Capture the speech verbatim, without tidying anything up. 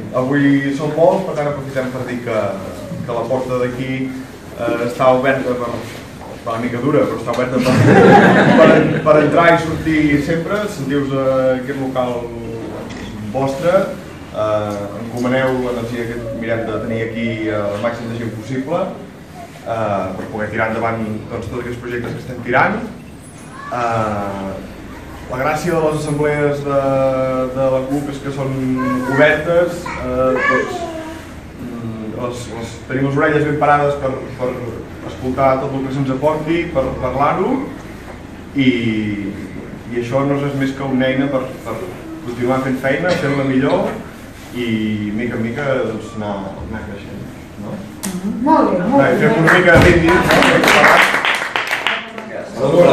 avui som molts, per tant aprofitem per dir que, que la porta d'aquí eh, està oberta per, per una mica dura, però està oberta per, per, per entrar i sortir sempre. Sentiu-vos a aquest local vostre, eh, encomaneu l'energia que mirem de tenir aquí el màxim de gent possible eh, per poder tirar endavant doncs, tots aquests projectes que estem tirant. Eh, La gràcia de les assemblees de, de la C U P és que són obertes, eh, tots, les, les, tenim les orelles ben parades per, per escoltar tot el que se'ns aporti, per parlar-ho, i, i això no és res més que una eina per, per continuar fent feina, fent-la millor i mica en mica doncs, anar, anar creixent. No? Molt bé, molt bé. Fem una mica de brindis, no?